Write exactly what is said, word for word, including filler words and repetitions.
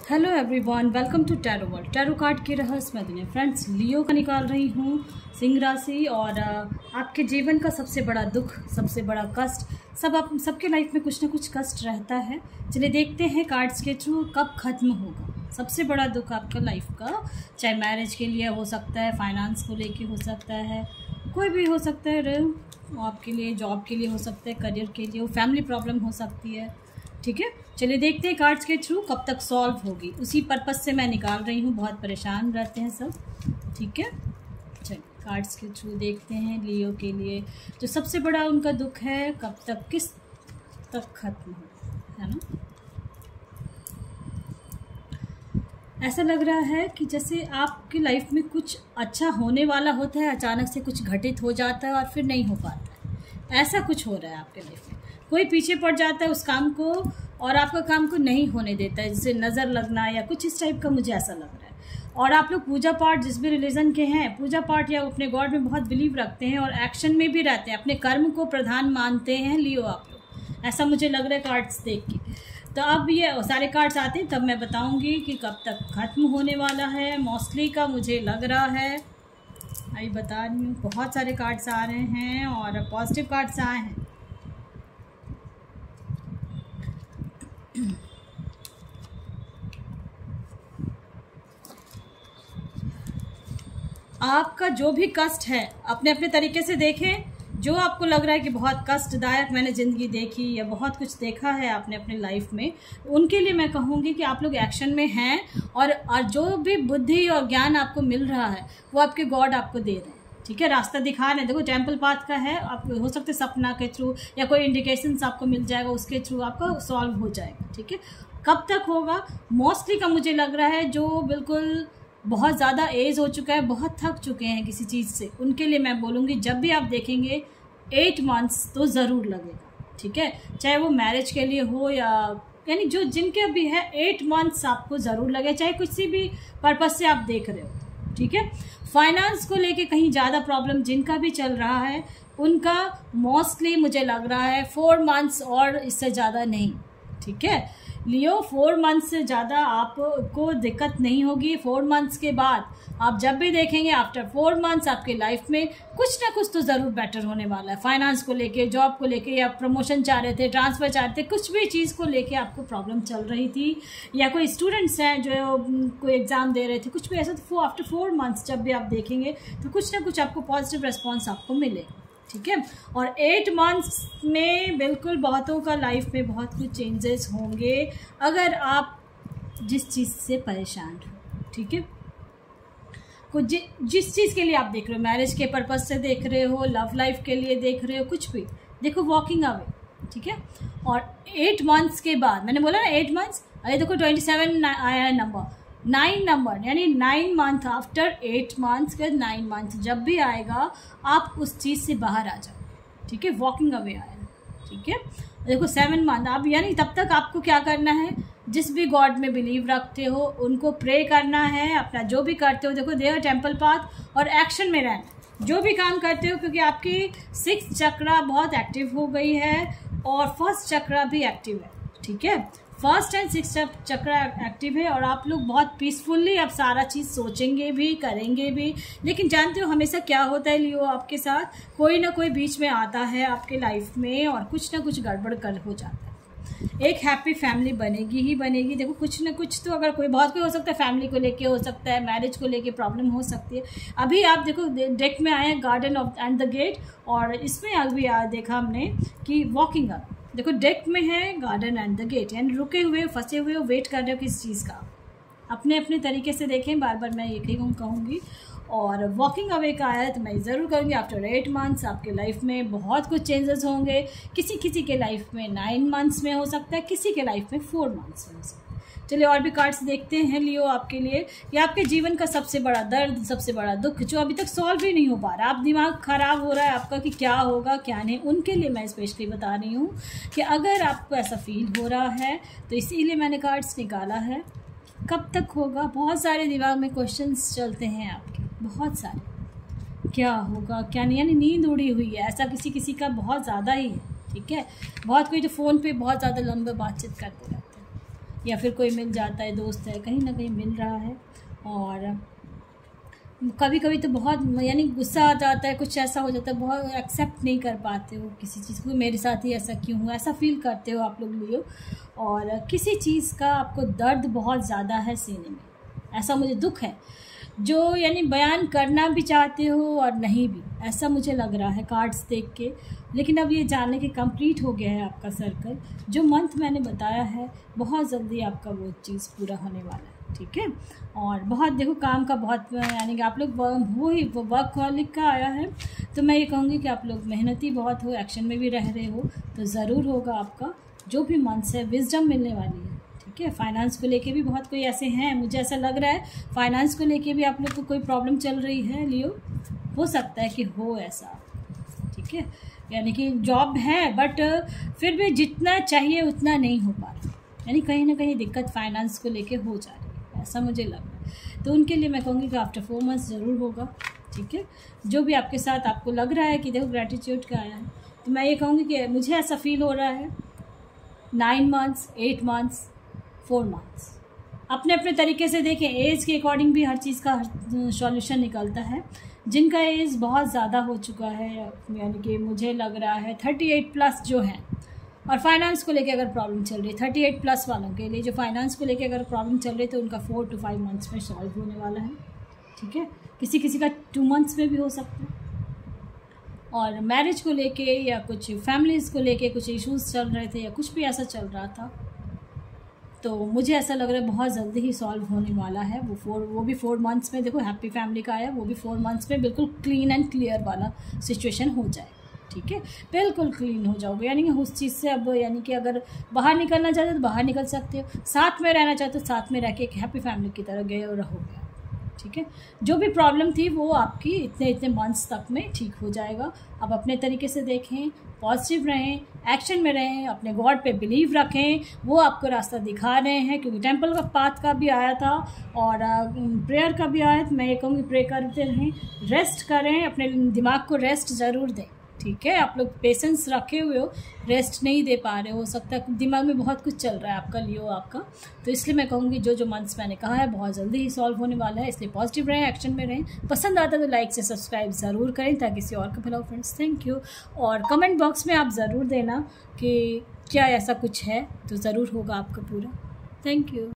Hello everyone, welcome to tarot world. Tarot card के रहस्य दुनिया। फ्रेंड्स, लियो का निकाल रही हूँ, सिंह राशि। और आपके जीवन का सबसे बड़ा दुख, सबसे बड़ा कष्ट, सब आप सबके लाइफ में कुछ ना कुछ कष्ट रहता है। चलिए देखते हैं कार्ड्स के थ्रू कब ख़त्म होगा सबसे बड़ा दुख आपका लाइफ का। चाहे मैरिज के लिए हो सकता है, फाइनेंस को लेके हो सकता है, कोई भी हो सकता है, आपके लिए जॉब के लिए हो सकता है, करियर के लिए, फैमिली प्रॉब्लम हो सकती है। ठीक है, चलिए देखते हैं कार्ड्स के थ्रू कब तक सॉल्व होगी। उसी पर्पस से मैं निकाल रही हूँ, बहुत परेशान रहते हैं सब। ठीक है, चलिए कार्ड्स के थ्रू देखते हैं लियो के लिए जो सबसे बड़ा उनका दुख है कब तक, किस तक खत्म हो, है ना। ऐसा लग रहा है कि जैसे आपकी लाइफ में कुछ अच्छा होने वाला होता है, अचानक से कुछ घटित हो जाता है और फिर नहीं हो पाता है। ऐसा कुछ हो रहा है आपके लाइफ में। कोई पीछे पड़ जाता है उस काम को और आपका काम को नहीं होने देता है, जैसे नज़र लगना या कुछ इस टाइप का, मुझे ऐसा लग रहा है। और आप लोग पूजा पाठ, जिस भी रिलीजन के हैं, पूजा पाठ या अपने गॉड में बहुत बिलीव रखते हैं और एक्शन में भी रहते हैं, अपने कर्म को प्रधान मानते हैं लियो आप लोग। ऐसा मुझे लग रहा है कार्ड्स देख के। तो अब ये सारे कार्ड्स आते हैं तब मैं बताऊंगी कि कब तक ख़त्म होने वाला है। मोस्टली का मुझे लग रहा है, अभी बता रही हूँ, बहुत सारे कार्ड्स आ रहे हैं और पॉजिटिव कार्ड्स आए हैं। आपका जो भी कष्ट है अपने अपने तरीके से देखें। जो आपको लग रहा है कि बहुत कष्टदायक मैंने ज़िंदगी देखी या बहुत कुछ देखा है आपने अपने लाइफ में, उनके लिए मैं कहूँगी कि आप लोग एक्शन में हैं। और, और जो भी बुद्धि और ज्ञान आपको मिल रहा है वो आपके गॉड आपको दे रहे हैं। ठीक है, रास्ता दिखा रहे हैं। देखो टेम्पल पाथ का है, आप हो सकते सपना के थ्रू या कोई इंडिकेशंस आपको मिल जाएगा, उसके थ्रू आपका सॉल्व हो जाएगा। ठीक है, कब तक होगा मोस्टली का मुझे लग रहा है जो बिल्कुल बहुत ज़्यादा एज हो चुका है, बहुत थक चुके हैं किसी चीज़ से, उनके लिए मैं बोलूँगी जब भी आप देखेंगे एट मंथ्स तो ज़रूर लगेगा। ठीक है, चाहे वो मैरिज के लिए हो या यानी जो जिनके भी है, एट मंथ्स आपको ज़रूर लगे, चाहे किसी भी पर्पज़ से आप देख रहे हो। ठीक है, फाइनेंस को लेके कहीं ज़्यादा प्रॉब्लम जिनका भी चल रहा है उनका मोस्टली मुझे लग रहा है फोर मंथ्स और इससे ज़्यादा नहीं। ठीक है लियो, फोर मंथ्स से ज़्यादा आपको दिक्कत नहीं होगी। फोर मंथ्स के बाद आप जब भी देखेंगे, आफ्टर फोर मंथ्स आपके लाइफ में कुछ ना कुछ तो ज़रूर बेटर होने वाला है। फाइनेंस को लेके, जॉब को लेके, या प्रमोशन चाह रहे थे, ट्रांसफ़र चाह रहे थे, कुछ भी चीज़ को लेके आपको प्रॉब्लम चल रही थी, या कोई स्टूडेंट्स हैं जो कोई एग्ज़ाम दे रहे थे, कुछ भी ऐसा, तो आफ्टर फोर मंथ्स जब भी आप देखेंगे तो कुछ ना कुछ आपको पॉजिटिव रिस्पॉन्स आपको मिलेगा। ठीक है, और एट मंथ्स में बिल्कुल बहुतों का लाइफ में बहुत कुछ चेंजेस होंगे अगर आप जिस चीज़ से परेशान हो। ठीक है, कुछ जि, जिस चीज़ के लिए आप देख रहे हो, मैरिज के पर्पज़ से देख रहे हो, लव लाइफ के लिए देख रहे हो, कुछ भी देखो, वॉकिंग अवे। ठीक है, और एट मंथ्स के बाद, मैंने बोला ना एट मंथ्स, अरे देखो ट्वेंटी सेवन आया है नंबर, नाइन नंबर, यानी nine month after eight months के नाइन मंथ जब भी आएगा आप उस चीज़ से बाहर आ जाओ। ठीक है, वॉकिंग अवे आएगा। ठीक है, देखो सेवन मंथ आप, यानी तब तक आपको क्या करना है, जिस भी गॉड में बिलीव रखते हो उनको प्रे करना है, अपना जो भी करते हो, देखो देयर टेम्पल पाथ, और एक्शन में रहना जो भी काम करते हो, क्योंकि आपकी सिक्स चक्रा बहुत एक्टिव हो गई है और फर्स्ट चक्रा भी एक्टिव है। ठीक है, first and six chakra active है और आप लोग बहुत पीसफुली अब सारा चीज़ सोचेंगे भी, करेंगे भी। लेकिन जानते हो हमेशा क्या होता है लियो, आपके साथ कोई ना कोई बीच में आता है आपके लाइफ में और कुछ ना कुछ गड़बड़ कर हो जाता है। एक हैप्पी फैमिली बनेगी ही बनेगी। देखो कुछ ना कुछ तो, अगर कोई बहुत कोई हो सकता है, फैमिली को लेके हो सकता है, मैरिज को लेके प्रॉब्लम हो सकती है। अभी आप देखो डेक में आए हैं garden of and the gate, और इसमें अभी देखा हमने कि वॉकिंग अप, देखो डेक में है गार्डन एंड द गेट, यानी रुके हुए, फंसे हुए, वेट कर रहे हो किस चीज़ का। अपने अपने तरीके से देखें, बार बार मैं ये कहीं कहूँगी। और वॉकिंग अवे का आया है तो मैं ज़रूर करूँगी आफ्टर एट मंथ्स आपके लाइफ में बहुत कुछ चेंजेस होंगे। किसी किसी के लाइफ में नाइन मंथ्स में हो सकता है, किसी के लाइफ में फोर मंथ्स में हो सकता है। चलिए और भी कार्ड्स देखते हैं लियो आपके लिए। ये आपके जीवन का सबसे बड़ा दर्द, सबसे बड़ा दुख जो अभी तक सॉल्व ही नहीं हो पा रहा, आप दिमाग ख़राब हो रहा है आपका कि क्या होगा क्या नहीं, उनके लिए मैं स्पेशली बता रही हूँ कि अगर आपको ऐसा फील हो रहा है तो इसीलिए मैंने कार्ड्स निकाला है। कब तक होगा, बहुत सारे दिमाग में क्वेश्चंस चलते हैं आपके, बहुत सारे, क्या होगा क्या नहीं, यानी नींद उड़ी हुई है, ऐसा किसी किसी का बहुत ज़्यादा ही है। ठीक है, बहुत कोई जो फ़ोन पे बहुत ज़्यादा लंबे बातचीत करते रहते हैं, या फिर कोई मिल जाता है, दोस्त है, कहीं ना कहीं मिल रहा है। और कभी कभी तो बहुत यानी गुस्सा आ जाता है, कुछ ऐसा हो जाता है, बहुत एक्सेप्ट नहीं कर पाते हो किसी चीज़ को, मेरे साथ ही ऐसा क्यों हुआ, ऐसा फील करते हो आप लोग लियो। और किसी चीज़ का आपको दर्द बहुत ज़्यादा है सीने में, ऐसा मुझे दुख है जो यानी बयान करना भी चाहते हो और नहीं भी, ऐसा मुझे लग रहा है कार्ड्स देख के। लेकिन अब ये जानने के कंप्लीट हो गया है आपका सर्कल, जो मंथ मैंने बताया है बहुत जल्दी आपका वो चीज़ पूरा होने वाला है, ठीक है। और बहुत देखो काम का बहुत यानी कि आप लोग वो ही वर्कहॉलिक का आया है, तो मैं ये कहूँगी कि आप लोग मेहनती बहुत हो, एक्शन में भी रह रहे हो, तो ज़रूर होगा आपका जो भी मंथ्स है, विजडम मिलने वाली है, ठीक है। फाइनेंस को लेके भी बहुत कोई ऐसे हैं, मुझे ऐसा लग रहा है फाइनेंस को लेके भी आप लोग को कोई प्रॉब्लम चल रही है लियो, हो सकता है कि हो ऐसा, ठीक है। यानी कि जॉब है बट फिर भी जितना चाहिए उतना नहीं हो पा रहा, यानी कहीं ना कहीं दिक्कत फाइनेंस को लेके हो जा रही है, ऐसा मुझे लग रहा है। तो उनके लिए मैं कहूँगी कि आफ्टर फोर मंथ्स ज़रूर होगा, ठीक है। जो भी आपके साथ आपको लग रहा है कि देखो ग्रैटिट्यूड का आया है, तो मैं ये कहूँगी कि मुझे ऐसा फील हो रहा है nine months, eight months, four months, अपने अपने तरीके से देखें। एज के अकॉर्डिंग भी हर चीज़ का सॉल्यूशन निकलता है। जिनका एज बहुत ज़्यादा हो चुका है, यानी कि मुझे लग रहा है थर्टी एट प्लस जो है, और फाइनेंस को लेके अगर प्रॉब्लम चल रही है, थर्टी एट प्लस वालों के लिए जो फाइनेंस को लेके अगर प्रॉब्लम चल रही है, तो उनका फोर टू फाइव मंथ्स में सॉल्व होने वाला है, ठीक है। किसी किसी का टू मंथ्स में भी हो सकता है। और मैरिज को लेके या कुछ फैमिलीज़ को लेके कुछ इश्यूज़ चल रहे थे या कुछ भी ऐसा चल रहा था, तो मुझे ऐसा लग रहा है बहुत जल्दी ही सॉल्व होने वाला है वो फोर वो भी फोर मंथ्स में। देखो हैप्पी फैमिली का आया, वो भी फोर मंथ्स में बिल्कुल क्लीन एंड क्लियर वाला सिचुएशन हो जाए, ठीक है। बिल्कुल क्लीन हो जाओगे, यानी कि उस चीज़ से अब यानी कि अगर बाहर निकलना चाहते हो तो बाहर निकल सकते हो, साथ में रहना चाहते हो साथ में रह के एक हैप्पी फैमिली की तरह गए और रहोगे, ठीक है। जो भी प्रॉब्लम थी वो आपकी इतने इतने मंथ्स तक में ठीक हो जाएगा। अब अपने तरीके से देखें, पॉजिटिव रहें, एक्शन में रहें, अपने गॉड पे बिलीव रखें, वो आपको रास्ता दिखा रहे हैं। क्योंकि टेंपल का पाथ का भी आया था और प्रेयर का भी आया था। मैं ये कहूँगी प्रे करते रहें, रेस्ट करें, अपने दिमाग को रेस्ट ज़रूर दें, ठीक है। आप लोग पेशेंस रखे हुए हो, रेस्ट नहीं दे पा रहे हो सकता है दिमाग में बहुत कुछ चल रहा है आपका लियो आपका, तो इसलिए मैं कहूँगी जो जो मंथ्स मैंने कहा है बहुत जल्दी ही सॉल्व होने वाला है। इसलिए पॉजिटिव रहें, एक्शन में रहें। पसंद आता तो लाइक से सब्सक्राइब ज़रूर करें ताकि किसी और का भला हो फ्रेंड्स। Thank you. और कमेंट बॉक्स में आप ज़रूर देना कि क्या ऐसा कुछ है, तो ज़रूर होगा आपका पूरा। Thank you.